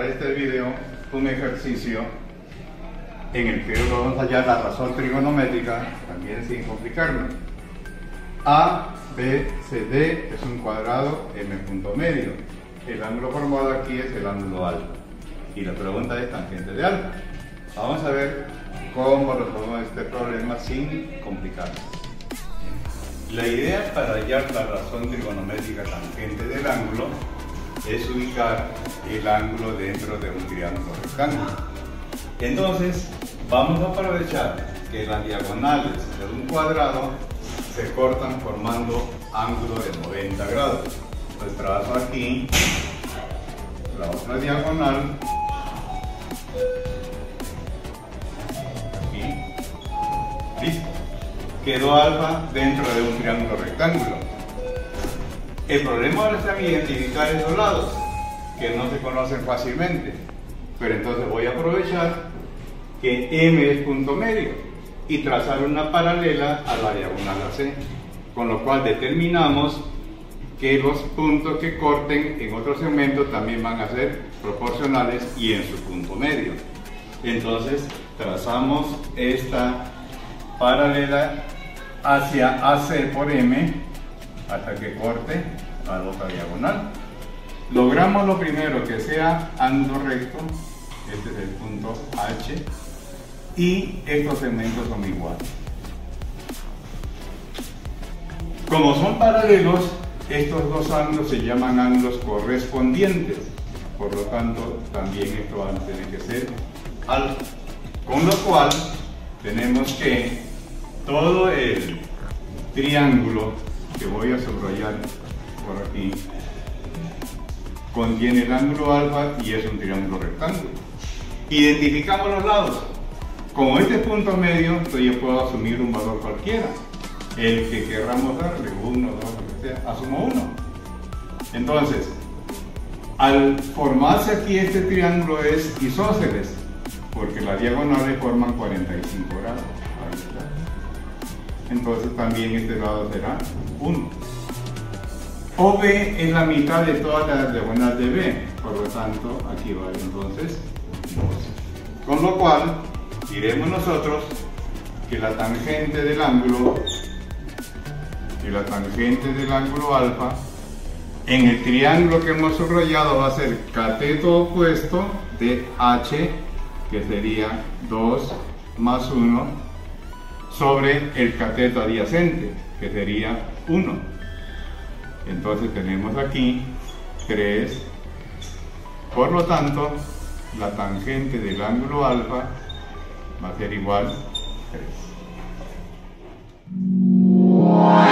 este video un ejercicio en el que vamos a hallar la razón trigonométrica, también sin complicarnos. A, B, C, D es un cuadrado, M punto medio. El ángulo formado aquí es el ángulo alfa. Y la pregunta es tangente de alfa. Vamos a ver cómo resolvemos este problema sin complicarnos. La idea para hallar la razón trigonométrica tangente del ángulo es ubicar el ángulo dentro de un triángulo rectángulo. Entonces, vamos a aprovechar que las diagonales de un cuadrado se cortan formando ángulo de 90 grados. Pues trazo aquí la otra diagonal, aquí, listo. Quedó alfa dentro de un triángulo rectángulo. El problema ahora está en identificar esos lados, que no se conocen fácilmente. Pero entonces voy a aprovechar que M es punto medio y trazar una paralela a la diagonal AC, con lo cual determinamos que los puntos que corten en otro segmento también van a ser proporcionales y en su punto medio. Entonces trazamos esta paralela hacia AC por M hasta que corte a la otra diagonal. Logramos lo primero, que sea ángulo recto, este es el punto H, y estos segmentos son iguales. Como son paralelos, estos dos ángulos se llaman ángulos correspondientes, por lo tanto también esto va a tener que ser alfa, con lo cual tenemos que todo el triángulo que voy a subrayar por aquí contiene el ángulo alfa y es un triángulo rectángulo. Identificamos los lados. Como este es punto medio, entonces yo puedo asumir un valor cualquiera, el que querramos darle, 1, 2, lo que sea, asumo 1. Entonces, al formarse aquí este triángulo es isósceles, porque las diagonales forman 45 grados. Ahí está. Entonces también este lado será 1. OB es la mitad de todas las diagonales de B, por lo tanto aquí va entonces 2. Con lo cual diremos nosotros que la tangente del ángulo alfa en el triángulo que hemos subrayado va a ser cateto opuesto de H, que sería 2 más 1, sobre el cateto adyacente, que sería 1. Entonces tenemos aquí 3, por lo tanto la tangente del ángulo alfa va a ser igual a 3.